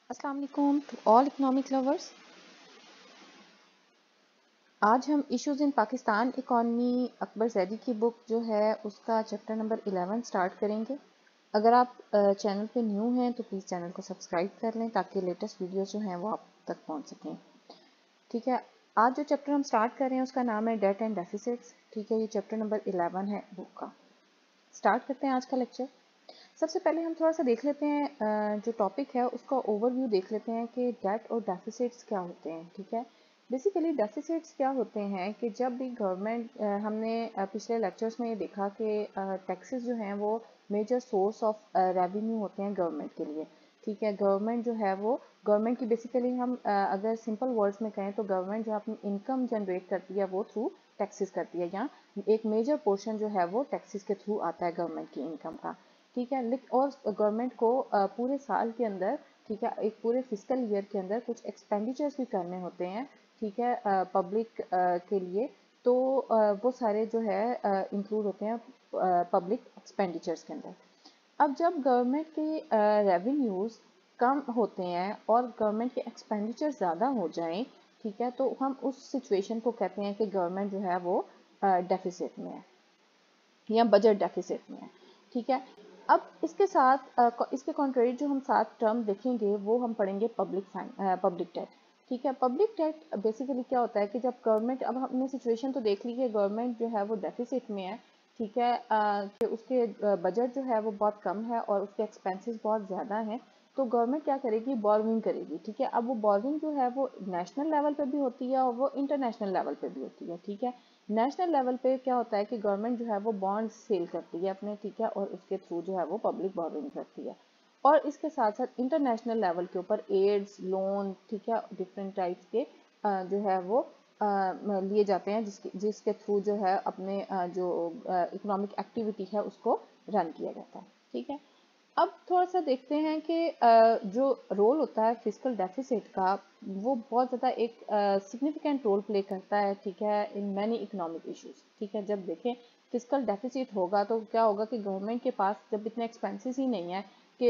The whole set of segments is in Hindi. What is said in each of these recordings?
अस्सलाम वालेकुम टू ऑल इकोनॉमिक लवर्स। आज हम issues in Pakistan economy Akbar Zaidi की बुक जो है उसका चैप्टर नंबर 11 स्टार्ट करेंगे। अगर आप चैनल पे न्यू हैं तो प्लीज़ चैनल को सब्सक्राइब कर लें ताकि लेटेस्ट वीडियोस जो हैं वो आप तक पहुंच सकें। ठीक है, आज जो चैप्टर हम स्टार्ट कर रहे हैं उसका नाम है डेट एंड डेफिसिट्स। ठीक है, ये चैप्टर नंबर 11 है बुक का। स्टार्ट करते हैं आज का लेक्चर। सबसे पहले हम थोड़ा सा देख लेते हैं जो टॉपिक है उसका ओवरव्यू देख लेते हैं कि डेट और डेफिसिट्स क्या होते हैं। ठीक है, बेसिकली डेफिसिट्स क्या होते हैं कि जब भी गवर्नमेंट हमने पिछले लेक्चर्स में ये देखा कि टैक्सेस जो हैं वो मेजर सोर्स ऑफ रेवेन्यू होते हैं गवर्नमेंट के लिए। ठीक है, गवर्नमेंट जो है वो गवर्नमेंट की बेसिकली हम अगर सिंपल वर्ड्स में कहें तो गवर्नमेंट जो अपनी इनकम जनरेट करती है वो थ्रू टैक्सेस करती है, या एक मेजर पोर्शन जो है वो टैक्सेस के थ्रू आता है गवर्नमेंट की इनकम का। ठीक है, और गवर्नमेंट को पूरे साल के अंदर, ठीक है, एक पूरे फिजिकल ईयर के अंदर कुछ एक्सपेंडिचर्स भी करने होते हैं। ठीक है, पब्लिक के लिए, तो वो सारे जो है इंक्लूड होते हैं पब्लिक एक्सपेंडिचर्स के अंदर। अब जब गवर्नमेंट के रेवेन्यूज़ कम होते हैं और गवर्नमेंट के एक्सपेंडिचर ज़्यादा हो जाएं, ठीक है, तो हम उस सिचुएशन को कहते हैं कि गवर्नमेंट जो है वो डेफिसिट में है या बजट डेफिसिट में है। ठीक है, अब इसके साथ इसके कॉन्ट्रेरी जो हम साथ टर्म देखेंगे वो हम पढ़ेंगे पब्लिक डेट। ठीक है, पब्लिक डेट बेसिकली क्या होता है कि जब गवर्नमेंट, अब हमने सिचुएशन तो देख ली कि गवर्नमेंट जो है वो डेफिसिट में है। ठीक है, कि उसके बजट जो है वो बहुत कम है और उसके एक्सपेंसेस बहुत ज़्यादा हैं। तो गवर्नमेंट क्या करेगी, बोरोइंग करेगी। ठीक है, अब वो बोरोइंग जो है वो नेशनल लेवल पे भी होती है और वो इंटरनेशनल लेवल पे भी होती है। ठीक है, नेशनल लेवल पे क्या होता है कि गवर्नमेंट जो है वो बॉन्ड सेल करती है अपने, ठीक है, और उसके थ्रू जो है वो पब्लिक बोरोइंग करती है। और इसके साथ साथ इंटरनेशनल लेवल के ऊपर एड्स लोन, ठीक है, डिफरेंट टाइप्स के जो है वो लिए जाते हैं जिसके थ्रू जो है अपने जो इकोनॉमिक एक्टिविटी है उसको रन किया जाता है। ठीक है, अब थोड़ा सा देखते हैं कि जो रोल होता है फिजिकल डेफिसिट का वो बहुत ज़्यादा एक सिग्निफिकेंट रोल प्ले करता है। ठीक है, इन मैनी इकोनॉमिक इश्यूज। ठीक है, जब देखें फिजिकल डेफिसिट होगा तो क्या होगा कि गवर्नमेंट के पास जब इतने एक्सपेंसेस ही नहीं है कि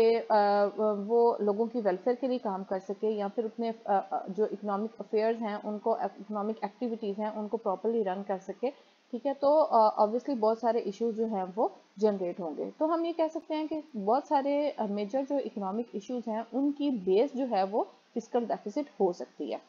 वो लोगों की वेलफेयर के लिए काम कर सके या फिर उतने जो इकोनॉमिक अफेयर्स हैं उनको, इकोनॉमिक एक्टिविटीज़ हैं उनको प्रॉपरली रन कर सके। ठीक है, तो ऑब्वियसली बहुत सारे इश्यूज जो हैं वो जनरेट होंगे। तो हम ये कह सकते हैं कि बहुत सारे मेजर जो इकोनॉमिक इश्यूज हैं उनकी बेस जो है वो फिजिकल डेफिसिट हो सकती है।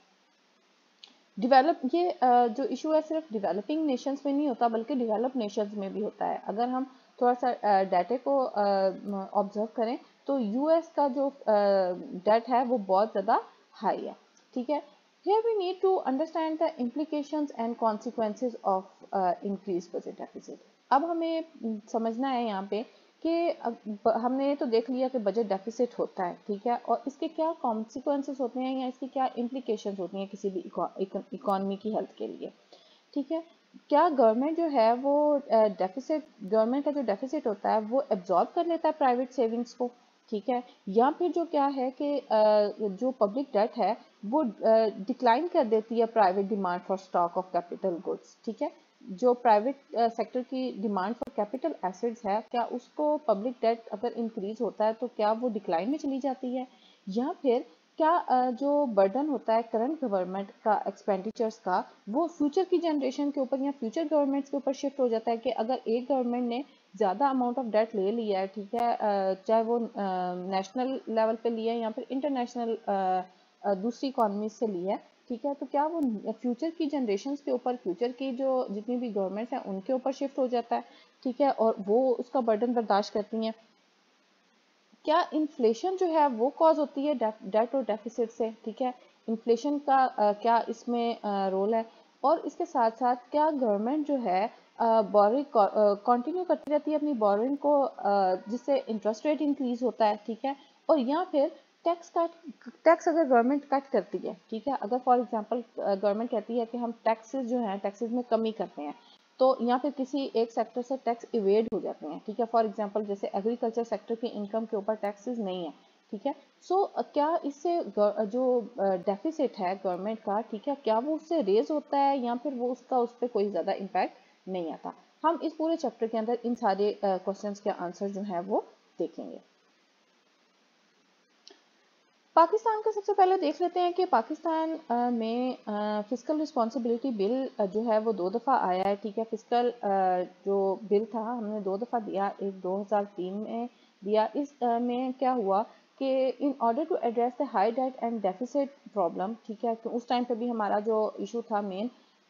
डेवलप ये जो इशू है सिर्फ डेवलपिंग नेशंस में नहीं होता बल्कि डेवलप नेशंस में भी होता है। अगर हम थोड़ा सा डाटा को ऑब्जर्व करें तो यूएस का जो डेट है वो बहुत ज़्यादा हाई है। ठीक है, here we need to understand the implications and consequences of increased budget deficit। अब हमें समझना है यहाँ पे कि हमने तो देख लिया कि बजट डेफिसिट होता है। ठीक है, और इसके क्या कॉन्सिक्वेंसेस होते हैं या इसकी क्या इम्प्लीकेशंस होती हैं किसी भी इकोनॉमी की हेल्थ के लिए। ठीक है, क्या गवर्नमेंट जो है वो डेफिसिट, गवर्नमेंट का जो डेफिसिट होता है वो एब्जॉर्ब कर लेता है प्राइवेट सेविंग्स को। ठीक है, या फिर जो क्या है कि जो पब्लिक डेट है वो डिक्लाइन कर देती है private demand for stock of capital goods. ठीक है, जो प्राइवेट सेक्टर की डिमांड फॉर कैपिटल एसेट्स है, क्या उसको पब्लिक डेट अगर इंक्रीज होता है तो क्या वो डिक्लाइन में चली जाती है, या फिर क्या जो बर्डन होता है करंट गवर्नमेंट का एक्सपेंडिचर्स का वो फ्यूचर की जनरेशन के ऊपर या फ्यूचर गवर्नमेंट्स के ऊपर शिफ्ट हो जाता है कि अगर एक गवर्नमेंट ने ज़्यादा अमाउंट ऑफ डेट ले लिया है, ठीक है, चाहे वो नेशनल लेवल पे लिया है या फिर इंटरनेशनल दूसरी इकॉनमी से लिया है। ठीक है, तो क्या वो फ्यूचर की जनरेशन के ऊपर, फ्यूचर की जो जितनी भी गवर्नमेंट्स हैं उनके ऊपर शिफ्ट हो जाता है। ठीक है, और वो उसका बर्डन बर्दाश्त करती हैं। क्या इन्फ्लेशन जो है वो कॉज होती है डेट और डेफिसिट से। ठीक है, इन्फ्लेशन का क्या इसमें रोल है, और इसके साथ साथ क्या गवर्नमेंट जो है बोरिंग कंटिन्यू करती रहती है अपनी बोरिंग को जिससे इंटरेस्ट रेट इंक्रीज होता है। ठीक है, और या फिर टैक्स अगर गवर्नमेंट कट करती है। ठीक है, अगर फॉर एग्जांपल गवर्नमेंट कहती है कि हम टैक्सेस जो हैं टैक्सेस में कमी करते हैं, तो या फिर किसी एक सेक्टर से टैक्स इवेड हो जाते हैं। ठीक है, फॉर एग्जांपल जैसे एग्रीकल्चर सेक्टर की इनकम के ऊपर टैक्सेस नहीं है। ठीक है, सो क्या इससे जो डेफिसिट है गवर्नमेंट का, ठीक है, क्या वो उससे रेज होता है या फिर वो उसका उस पर कोई ज़्यादा इम्पैक्ट नहीं आता। हम इस पूरे चैप्टर के अंदर इन सारे क्वेश्चंस के आंसर जो है वो देखेंगे। पाकिस्तान का सबसे पहले देख लेते हैं कि पाकिस्तान में फिस्कल रिस्पॉन्सिबिलिटी बिल जो है वो 2 दफ़ा आया है, ठीक है। फिस्कल जो बिल था हमने 2 दफ़ा दिया, एक 2003 में दिया। इस में क्या हुआ कि in order to address the high debt and deficit problem, ठीक है, कि उस टाइम पे भी हमारा जो इशू था मेन,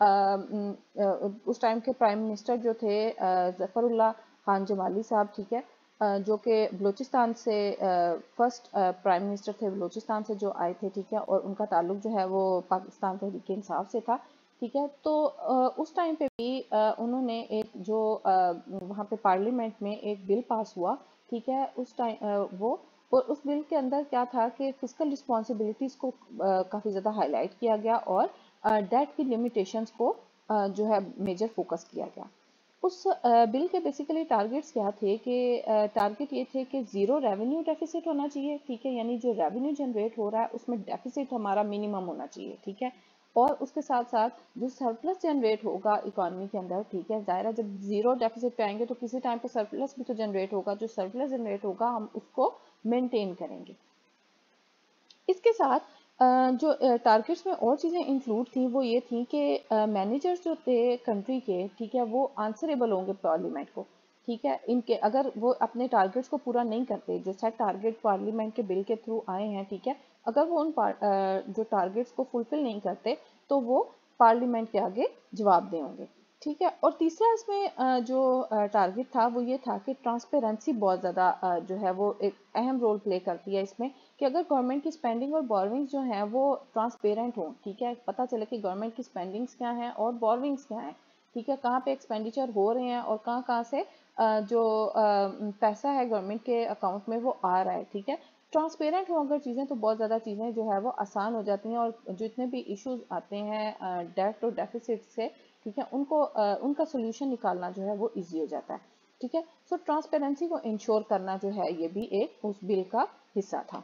उस टाइम के प्राइम मिनिस्टर जो थे ज़फ़रुल्लाह खान जमाली साहब, ठीक है, जो कि बलूचिस्तान से फर्स्ट प्राइम मिनिस्टर थे, बलूचिस्तान से जो आए थे, ठीक है, और उनका ताल्लुक जो है वो पाकिस्तान तहरीक इंसाफ से था, ठीक है। तो उस टाइम पे भी उन्होंने एक जो वहाँ पे पार्लियामेंट में एक बिल पास हुआ, ठीक है, उस टाइम वो, और उस बिल के अंदर क्या था कि फिजिकल रिस्पॉन्सिबिलिटीज़ को काफ़ी ज़्यादा हाईलाइट किया गया और डेट की लिमिटेशंस को जो है मेजर फोकस किया गया। उस बिल के बेसिकली टारगेट्स क्या थे कि टारगेट ये थे कि ज़ीरो रेवेन्यू डेफिसिट होना चाहिए, ठीक है, यानी जो रेवेन्यू जनरेट हो रहा है उसमें डेफिसिट हमारा मिनिमम होना चाहिए, ठीक है। और उसके साथ साथ जो सरप्लस जनरेट होगा इकोनॉमी के अंदर, ठीक है, ज़ाहिर है जब ज़ीरो डेफिसिट पे आएंगे तो किसी टाइम पे सरप्लस भी तो जनरेट होगा, जो सरप्लस जनरेट होगा हम उसको मेंटेन करेंगे। इसके साथ जो टारगेट्स में और चीज़ें इंक्लूड थी वो ये थी कि मैनेजर्स जो थे कंट्री के, ठीक है, वो आंसरेबल होंगे पार्लियामेंट को, ठीक है। इनके अगर वो अपने टारगेट्स को पूरा नहीं करते, जो सेट टारगेट पार्लियामेंट के बिल के थ्रू आए हैं, ठीक है, अगर वो उन जो टारगेट्स को फुलफिल नहीं करते तो वो पार्लियामेंट के आगे जवाब देंगे, ठीक है। और तीसरा इसमें जो टारगेट था वो ये था कि ट्रांसपेरेंसी बहुत ज़्यादा जो है वो एक अहम रोल प्ले करती है इसमें, कि अगर गवर्नमेंट की स्पेंडिंग और बोरविंग्स जो हैं वो ट्रांसपेरेंट हों, ठीक है, पता चले कि गवर्नमेंट की स्पेंडिंग्स क्या हैं और बोरविंग्स क्या हैं, ठीक है, कहाँ पे एक्सपेंडिचर हो रहे हैं और कहाँ कहाँ से जो पैसा है गवर्नमेंट के अकाउंट में वो आ रहा है, ठीक है। ट्रांसपेरेंट हो अगर चीज़ें तो बहुत ज़्यादा चीज़ें जो है वो आसान हो जाती हैं, और जितने भी इश्यूज आते हैं डेट और डेफिसिट से, ठीक है, उनको उनका सोल्यूशन निकालना जो है वो ईजी हो जाता है, ठीक है। सो ट्रांसपेरेंसी को इंश्योर करना जो है ये भी एक उस बिल का हिस्सा था।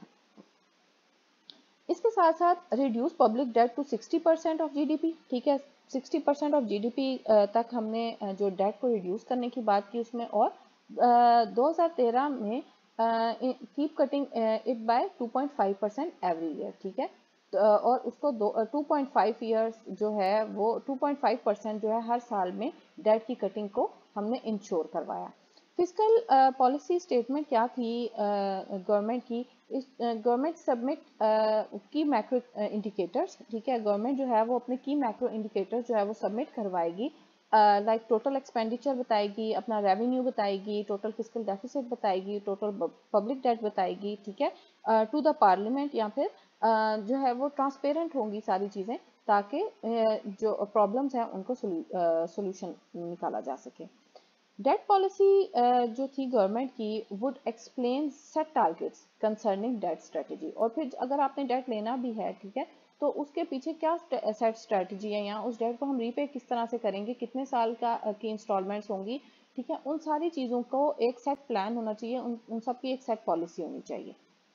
इसके साथ साथ reduce public debt to 60% of GDP, ठीक है, 60% ऑफ जीडीपी तक हमने जो डेट को रिड्यूस करने की बात की उसमें, और 2013 में keep cutting it by 2.5% every year, ठीक है। और उसको 2.5 ईयर्स जो है वो 2.5% जो है हर साल में डेट की कटिंग को हमने इंश्योर करवाया। फिजिकल पॉलिसी स्टेटमेंट क्या थी गवर्नमेंट की, इस गवर्नमेंट सबमिट की मैक्रो इंडिकेटर्स, ठीक है, गवर्नमेंट जो है वो अपने की मैक्रो इंडिकेटर्स जो है वो सबमिट करवाएगी, लाइक टोटल एक्सपेंडिचर बताएगी, अपना रेवेन्यू बताएगी, टोटल फिजिकल डेफिसिट बताएगी, टोटल पब्लिक डेट बताएगी, ठीक है, टू द पार्लियामेंट, या फिर जो है वो ट्रांसपेरेंट होंगी सारी चीज़ें, ताकि जो प्रॉब्लम्स हैं उनको सोल्यूशन निकाला जा सके। डेट पॉलिसी जो थी गवर्नमेंट की would explain set targets concerning debt strategy, और फिर अगर आपने डेट लेना भी है, ठीक है, तो उसके पीछे क्या सेट स्ट्रेटजी है, या उस डेट को हम रीपे किस तरह से करेंगे, कितने साल का की इंस्टॉलमेंट्स होंगी, ठीक है, उन सारी चीज़ों को एक सेट प्लान होना चाहिए, उन सब की एक सेट पॉलिसी होनी चाहिए।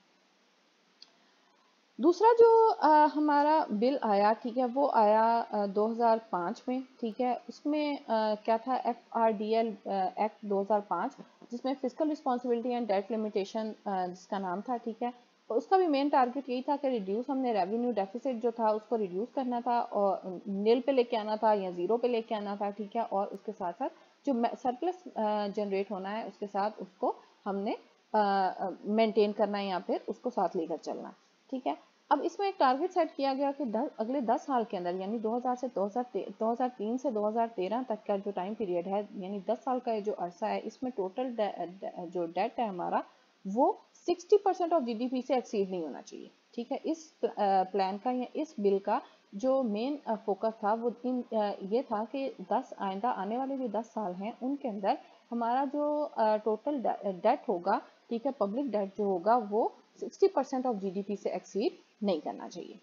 दूसरा जो हमारा बिल आया, ठीक है, वो आया 2005 में, ठीक है। उसमें क्या था, FRDL एक्ट 2005, जिसमें fiscal responsibility and debt limitation जिसका नाम था, ठीक है। और उसका भी मेन टारगेट यही था कि रिड्यूस, हमने रेवेन्यू डेफिसिट जो था उसको रिड्यूस करना था और नील पे लेके आना था या ज़ीरो पे लेके आना था, ठीक है। और उसके साथ साथ जो सरप्लस जनरेट होना है उसके साथ उसको हमने मेंटेन करना है या फिर उसको साथ लेकर चलना, ठीक है। अब इसमें एक टारगेट सेट किया गया कि अगले 10 साल के अंदर, यानी 2000 से 2003 से 2013 तक का जो टाइम पीरियड है, यानी 10 साल का जो अरसा है, इसमें टोटल जो डेट है हमारा वो 60% ऑफ जीडीपी से एक्सीड नहीं होना चाहिए, ठीक है। इस प्लान का या इस बिल का जो मेन फोकस था वो ये था कि 10 आइंदा आने वाले जो 10 साल हैं उनके अंदर हमारा जो टोटल डेट होगा, ठीक है, पब्लिक डेट जो होगा वो 60% ऑफ जीडीपी से एक्सीड नहीं करना चाहिए।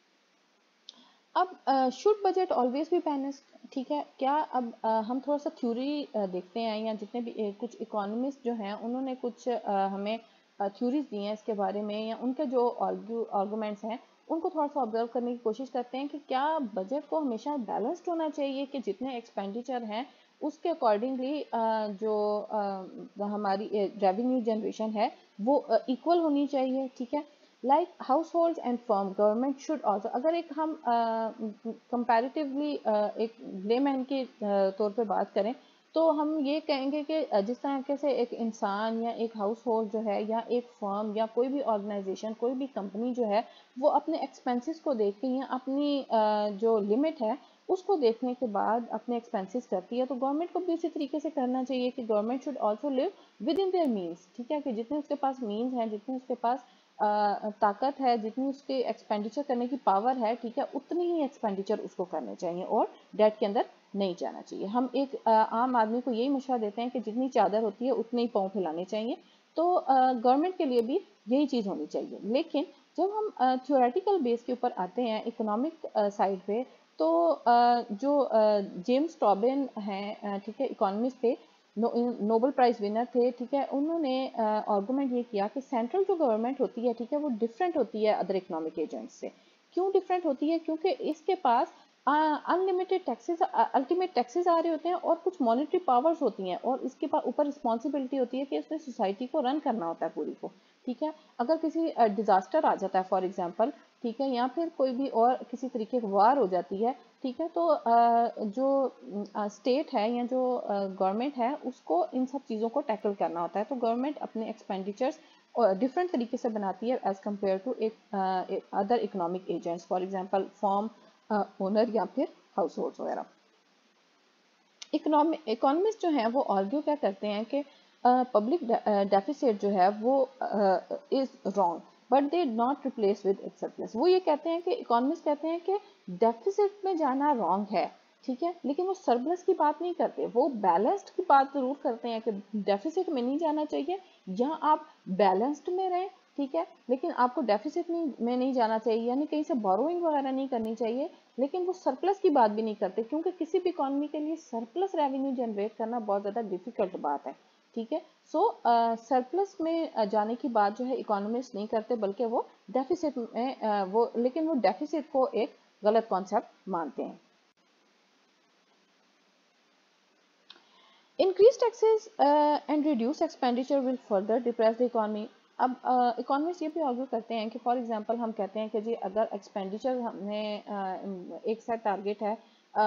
अब should budget always be balanced, ठीक है, क्या अब हम थोड़ा सा थ्योरी देखते हैं, या जितने भी कुछ इकोनॉमिस्ट जो हैं उन्होंने कुछ हमें थ्योरीज दी हैं इसके बारे में, या उनके जो आर्गूमेंट्स हैं उनको थोड़ा सा ऑब्जर्व करने की कोशिश करते हैं कि क्या बजट को हमेशा बैलेंस्ड होना चाहिए, कि जितने एक्सपेंडिचर हैं उसके अकॉर्डिंगली जो हमारी रेवेन्यू जनरेशन है वो इक्वल होनी चाहिए, ठीक है। Like household and firm government should also, अगर एक हम कंपैरेटिवली एक लेमैन के तौर पे बात करें तो हम ये कहेंगे कि जिस तरीके से एक इंसान या एक हाउस होल्ड जो है या एक फर्म या कोई भी ऑर्गेनाइजेशन कोई भी कंपनी जो है वो अपने एक्सपेंसेस को देख के या अपनी जो लिमिट है उसको देखने के बाद अपने एक्सपेंसेस करती है, तो गवर्नमेंट को भी उसी तरीके से करना चाहिए कि government should also live within their means, ठीक है, कि जितने उसके पास मीन्स हैं, जितने उसके पास ताकत है, जितनी उसके एक्सपेंडिचर करने की पावर है, ठीक है, उतनी ही एक्सपेंडिचर उसको करने चाहिए और डेट के अंदर नहीं जाना चाहिए। हम एक आम आदमी को यही मशवरा देते हैं कि जितनी चादर होती है उतने ही पाँव फैलाने चाहिए, तो गवर्नमेंट के लिए भी यही चीज़ होनी चाहिए। लेकिन जब हम थ्योरेटिकल बेस के ऊपर आते हैं इकोनॉमिक साइड पे, तो जो जेम्स टॉबिन हैं, ठीक है, इकोनॉमिस्ट थे, नोबेल प्राइज विनर थे, ठीक है, उन्होंने आर्गूमेंट ये किया कि सेंट्रल जो गवर्नमेंट होती है, ठीक है, वो डिफरेंट होती है अदर इकोनॉमिक एजेंट्स से। क्यों डिफरेंट होती है? क्योंकि इसके पास अनलिमिटेड टैक्सेस, अल्टीमेट टैक्सेस आ रहे होते हैं और कुछ मॉनेटरी पावर्स होती हैं और इसके ऊपर रिस्पॉन्सिबिलिटी होती है कि उसने सोसाइटी को रन करना होता है पूरी को, ठीक है। अगर किसी डिजास्टर आ जाता है फॉर एग्जांपल, ठीक है, या फिर कोई भी और किसी तरीके की वार हो जाती है, ठीक है, तो जो स्टेट है या जो गवर्नमेंट है उसको इन सब चीज़ों को टैकल करना होता है, तो गवर्नमेंट अपने एक्सपेंडिचर्स डिफरेंट तरीके से बनाती है as compare to each other economic agents, for example farm owner या फिर हाउस होल्ड वगैरह। इकोनॉमिस्ट जो हैं वो आर्ग्यू क्या करते हैं कि पब्लिक डेफिसिट जो है वो is wrong but they not replace with it surplus. वो ये कहते हैं कि इकोनॉमिस्ट कहते हैं कि डेफिसिट में जाना रॉन्ग है, ठीक है, लेकिन वो सरप्लस की बात नहीं करते, वो बैलेंस्ड की बात जरूर करते हैं कि डेफिसिट में नहीं जाना चाहिए, या आप बैलेंस्ड में रहें, ठीक है, लेकिन आपको डेफिसिट में नहीं जाना चाहिए, यानी कहीं से बोरोइंग वगैरह नहीं करनी चाहिए। लेकिन वो सरप्लस की बात भी नहीं करते, क्योंकि किसी भी इकॉनमी के लिए सरप्लस रेवेन्यू जनरेट करना बहुत ज़्यादा डिफिकल्ट बात है, ठीक है। सो सरप्लस में जाने की बात जो है इकोनॉमिस्ट नहीं करते, बल्कि वो डेफिसिट में लेकिन वो डेफिसिट को एक गलत कॉन्सेप्ट मानते हैं। Increased taxes and reduce expenditure will further depress the economy. अब इकोनॉमिस्ट ये भी आर्ग्यू करते हैं कि फॉर एग्जांपल हम कहते हैं कि जी अगर एक्सपेंडिचर हमने एक सेट टारगेट है,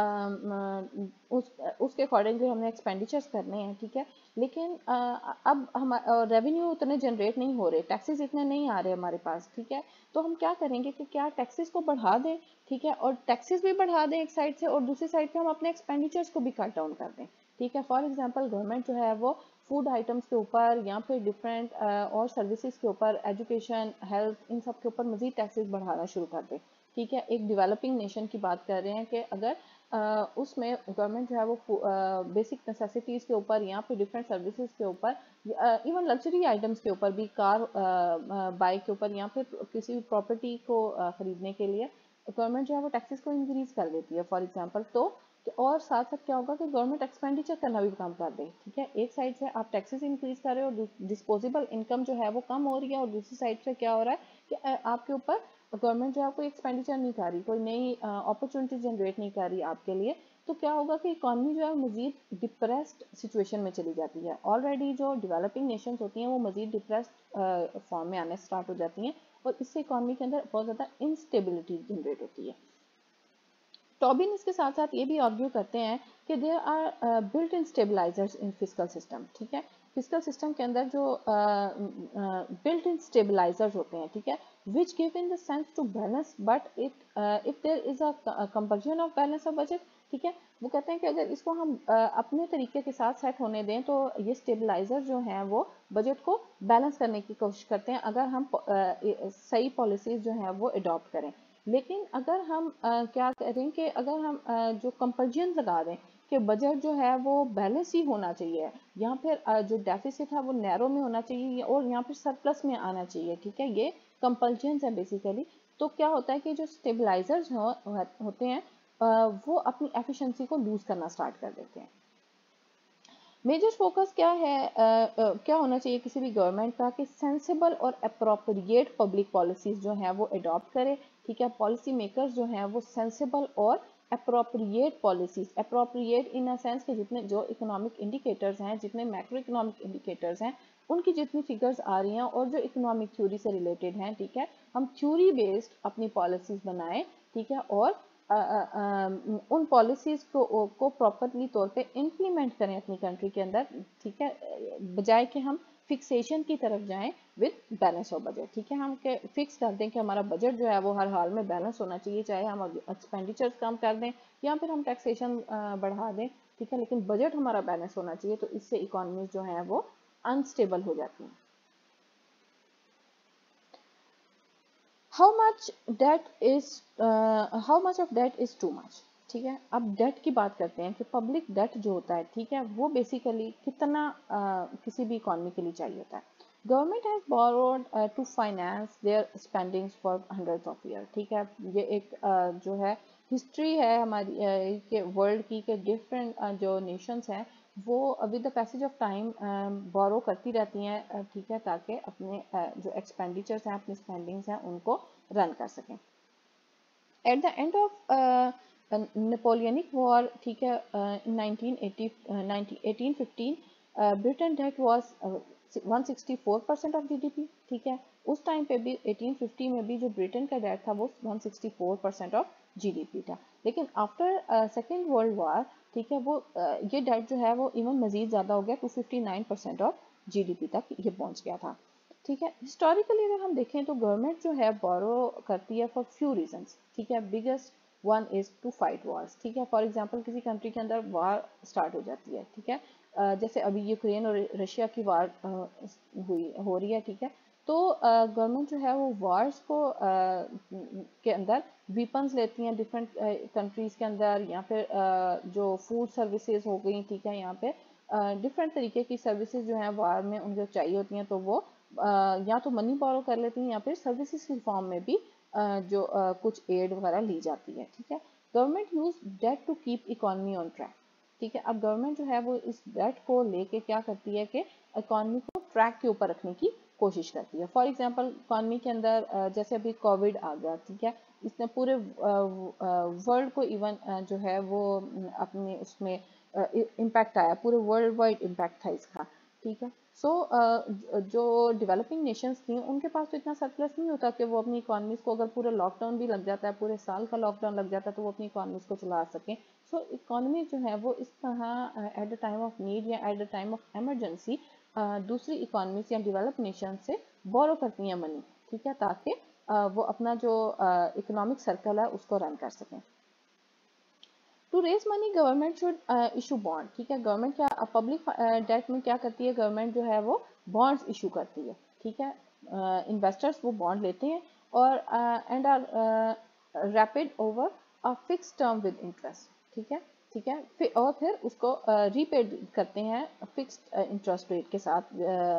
उसके अकॉर्डिंग जो हमने एक्सपेंडिचर्स करने हैं, ठीक है, लेकिन अब हम रेवेन्यू उतने जनरेट नहीं हो रहे, टैक्सेस इतने नहीं आ रहे हमारे पास, ठीक है, तो हम क्या करेंगे कि क्या टैक्सेस को बढ़ा दें, ठीक है, और टैक्सेस भी बढ़ा दें एक साइड से और दूसरी साइड पे हम अपने एक्सपेंडिचर्स को भी कट डाउन कर दें, ठीक है। फॉर एग्जांपल गवर्नमेंट जो है वो फूड आइटम्स के ऊपर या फिर डिफरेंट और सर्विसेज के ऊपर, एजुकेशन, हेल्थ, इन सब के ऊपर मजीद टैक्सेस बढ़ाना शुरू कर दे, ठीक है। एक डेवलपिंग नेशन की बात कर रहे हैं कि अगर उसमें गवर्नमेंट जो है वो बेसिक नेसेसिटीज़ के ऊपर या फिर डिफरेंट सर्विसेज के ऊपर, इवन लग्जरी आइटम्स के ऊपर भी, कार बाइक के ऊपर या फिर किसी भी प्रॉपर्टी को खरीदने के लिए गवर्नमेंट जो है वो टैक्सेस को इंक्रीज कर देती है फॉर एग्जांपल, तो और साथ साथ क्या होगा कि गवर्नमेंट एक्सपेंडिचर करना भी कम कर दे, ठीक है। एक साइड से आप टैक्सेस इंक्रीज कर रहे हो और डिस्पोजेबल इनकम जो है वो कम हो रही है, और दूसरी साइड से क्या हो रहा है कि आपके ऊपर गवर्नमेंट जो है कोई एक्सपेंडिचर नहीं कर रही, कोई नई अपॉर्चुनिटी जनरेट नहीं कर रही आपके लिए, तो क्या होगा कि इकॉनमी जो है मजीद डिप्रेस्ड सिचुएशन में चली जाती है। ऑलरेडी जो डेवलपिंग नेशंस होती हैं वो मजीद डिप्रेस्ड फॉर्म में आने स्टार्ट हो जाती हैं, और इससे इकॉनमी के अंदर बहुत ज़्यादा इंस्टेबिलिटी जनरेट होती है। टॉबिन इसके साथ साथ ये भी आर्ग्यू करते हैं कि there are built in stabilisers in fiscal system, ठीक है, फिजिकल सिस्टम के अंदर जो बिल्ट इन स्टेबलाइजर्स होते हैं, ठीक है, which give in the sense to balance but if there is a compulsion of balance of budget, ठीक है, वो कहते हैं कि अगर इसको हम अपने तरीके के साथ सेट होने दें तो ये स्टेबलाइजर जो हैं वो बजट को बैलेंस करने की कोशिश करते हैं अगर हम सही पॉलिसीज जो हैं वो अडॉप्ट करें। लेकिन अगर हम क्या करें कि अगर हम जो कंपल्जन लगा दें कि बजट जो है वो बैलेंस ही होना चाहिए, यहाँ फिर जो डेफिसिट है वो नैरो में होना चाहिए और यहाँ फिर सरप्लस में आना चाहिए, ठीक है, ये कंपल्जन है बेसिकली, तो क्या होता है कि जो स्टेबलाइजर्स होते हैं वो अपनी एफिशिएंसी को लूज करना स्टार्ट कर देते हैं। मेजर फोकस क्या है, क्या होना चाहिए किसी भी गवर्नमेंट का कि सेंसिबल और अप्रोप्रिएट पब्लिक पॉलिसीज जो हैं वो अडॉप्ट करे, ठीक है, पॉलिसी मेकर्स जो हैं वो सेंसिबल और appropriate policies, appropriate in a sense कि जितने जो इकोनॉमिक इंडिकेटर्स हैं, जितने मैक्रो इकोनॉमिक इंडिकेटर्स हैं उनकी जितनी फिगर्स आ रही हैं और जो इकोनॉमिक थ्योरी से रिलेटेड हैं, ठीक है, हम थ्योरी बेस्ड अपनी पॉलिसीज बनाएं, ठीक है, और उन पॉलिसीज को प्रॉपरली तौर पे इम्प्लीमेंट करें अपनी कंट्री के अंदर, ठीक है, बजाय कि हम फिक्सेशन की तरफ जाएं विद बैलेंस ऑफ बजट, ठीक है, हम फिक्स कर दें कि हमारा बजट जो है वो हर हाल में बैलेंस होना चाहिए, चाहे हम एक्सपेंडिचर्स कम कर दें या फिर हम टैक्सेशन बढ़ा दें, ठीक है, लेकिन बजट हमारा बैलेंस होना चाहिए। तो इससे इकोनॉमीज जो है वो अनस्टेबल हो जाती हैं। How much of debt is too much, ठीक है। अब डेट की बात करते हैं कि पब्लिक डेट जो होता है, ठीक है, वो बेसिकली कितना किसी भी इकॉनमी के लिए चाहिए होता है। Government has borrowed to finance their spendings for hundreds of year, ठीक है। ये एक जो है हिस्ट्री है हमारी के वर्ल्ड की, के डिफरेंट जो नेशंस हैं वो with the passage of time borrow करती रहती हैं, ठीक है, ताकि अपने जो एक्सपेंडिचर्स हैं, अपनी स्पेंडिंग्स हैं, उनको रन कर सकें। At the end of Napoleonic war, ठीक है, in 1815 Britain debt was 164% of GDP, ठीक है। उस टाइम पे भी 1850 में भी जो ब्रिटेन का डेट था वो 164% ऑफ जीडीपी था। लेकिन आफ्टर सेकेंड वर्ल्ड वॉर, ठीक है, वो ये डेट जो है वो इवन मजीद ज़्यादा हो गया, 259% ऑफ जीडीपी तक ये पहुंच गया था, ठीक है। हिस्टोरिकली अगर हम देखें तो गवर्नमेंट जो है बोरो करती है फॉर फ्यू रीजंस, ठीक है। Biggest one is to fight wars, ठीक है। फॉर एग्जांपल किसी कंट्री के अंदर वार स्टार्ट हो जाती है, ठीक है, जैसे अभी यूक्रेन और रशिया की वार हो रही है, ठीक है। तो गवर्नमेंट जो है वो वार्स को के अंदर वीपन्स लेती हैं डिफरेंट कंट्रीज के अंदर, या फिर जो फूड सर्विसेज हो गई, ठीक है, यहाँ पे डिफरेंट तरीके की सर्विसेज जो हैं वार में उनको चाहिए होती हैं, तो वो या तो मनी बोरो कर लेती हैं या फिर सर्विसेज की फॉर्म में भी जो कुछ एड वगैरह ली जाती है, ठीक है। Government use debt to keep economy on track, ठीक है। अब गवर्नमेंट जो है वो इस डेट को लेके क्या करती है कि इकोनॉमी को ट्रैक के ऊपर रखने की कोशिश करती है। फॉर एग्जांपल इकोनॉमी के अंदर जैसे अभी कोविड आ गया, ठीक है, इसने पूरे वर्ल्ड को इवन जो है वो अपने उसमें इम्पैक्ट आया, पूरे वर्ल्ड वाइड इम्पैक्ट था इसका, ठीक है। सो जो डेवलपिंग नेशंस थी उनके पास तो इतना सरप्लस नहीं होता कि वो अपनी इकोनॉमीज को, अगर पूरे लॉकडाउन भी लग जाता है, पूरे साल का लॉकडाउन लग जाता है, तो वो अपनी इकोनॉमीज को चला सकें। सो इकोनॉमी जो है वो इस तरह at the time of need या at the time of emergency दूसरी इकोनॉमीज या डेवलप नेशन से बोरो करती हैं मनी, ठीक है, ताकि वो अपना जो इकोनॉमिक सर्कल है उसको रन कर सकें। To raise money government should issue bond, ठीक है। गवर्नमेंट क्या पब्लिक डेट में क्या करती है, गवर्नमेंट जो है वो बॉन्ड्स इशू करती है, ठीक है। इन्वेस्टर्स वो बॉन्ड लेते हैं और and are repaid over a fix term with interest, ठीक है, ठीक है। फिर उसको रीपेड करते हैं फिक्स्ड इंटरेस्ट रेट के साथ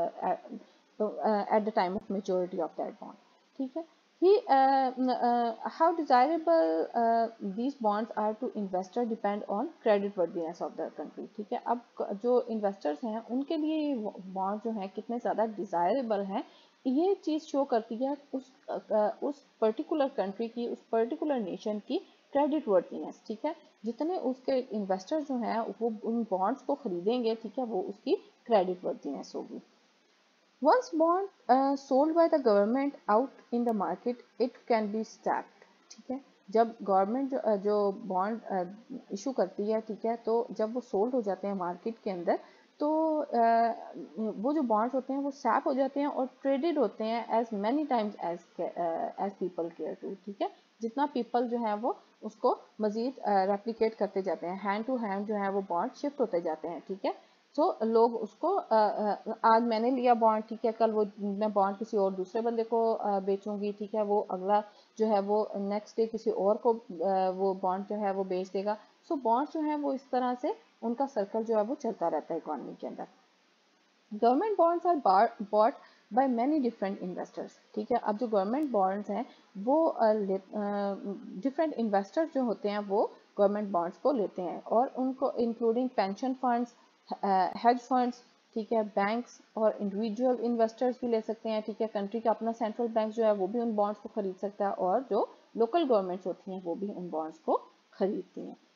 at the time of maturity of that bond, ठीक है। How desirable these bonds are to investor depend on credit worthiness of the country, ठीक है। अब जो इन्वेस्टर्स हैं उनके लिए ये बॉन्ड जो है कितने ज़्यादा डिज़ायरेबल हैं, ये चीज़ शो करती है उस पर्टिकुलर कंट्री की, उस पर्टिकुलर नेशन की क्रेडिट वर्दीनेस, ठीक है। जितने उसके इन्वेस्टर जो हैं वो उन बॉन्ड्स को खरीदेंगे, ठीक है, वो उसकी क्रेडिट वर्दीनेस होगी। Once bond sold by the government out in the market, it can be stacked, ठीक है। जब गवर्नमेंट जो बॉन्ड इशू करती है, ठीक है, तो जब वो सोल्ड हो जाते हैं मार्केट के अंदर, तो वो जो बॉन्ड्स होते हैं वो सैप हो जाते हैं और ट्रेडेड होते हैं as many times as people care to, ठीक है। जितना पीपल जो है वो उसको मजीद रेप्लिकेट करते जाते हैं, हैंड टू हैंड जो है वो बॉन्ड शिफ्ट होते जाते हैं, ठीक है। तो लोग उसको आज मैंने लिया बॉन्ड, ठीक है, कल वो मैं बॉन्ड किसी और दूसरे बंदे को बेचूंगी, ठीक है, वो अगला जो है वो नेक्स्ट डे किसी और को वो बॉन्ड जो है वो बेच देगा। सो बॉन्ड जो है वो इस तरह से उनका सर्कल जो है वो चलता रहता है इकोनॉमी के अंदर। Government bonds are bought by many different investors, ठीक है। अब जो गवर्नमेंट बॉन्ड्स हैं वो डिफरेंट इन्वेस्टर्स जो होते हैं वो गवर्नमेंट बॉन्ड्स को लेते हैं, और उनको including pension funds, hedge funds, ठीक है, बैंक्स और इंडिविजुअल इन्वेस्टर्स भी ले सकते हैं, ठीक है। कंट्री का अपना सेंट्रल बैंक जो है वो भी उन बॉन्ड्स को खरीद सकता है, और जो लोकल गवर्नमेंट्स होती हैं वो भी उन बॉन्ड्स को खरीदती हैं।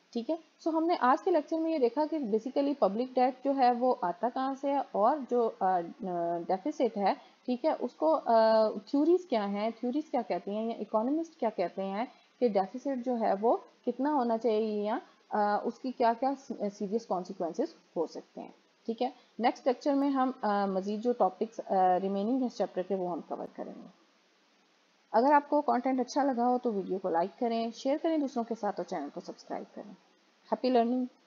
ठीक है। सो हमने आज के लेक्चर में ये देखा कि बेसिकली पब्लिक डेट जो है वो आता कहाँ से है और जो डेफिसिट है, ठीक है, उसको थ्योरीज क्या हैं, थ्योरीज क्या कहती हैं या इकोनॉमिस्ट क्या कहते हैं कि डेफिसिट जो है वो कितना होना चाहिए या उसकी क्या क्या सीरियस कॉन्सिक्वेंसेस हो सकते हैं। ठीक है, नेक्स्ट लेक्चर में हम मजीद जो टॉपिक्स रिमेनिंग है इस चैप्टर के वो हम कवर करेंगे। अगर आपको कंटेंट अच्छा लगा हो तो वीडियो को लाइक करें, शेयर करें दूसरों के साथ और चैनल को सब्सक्राइब करें। Happy learning.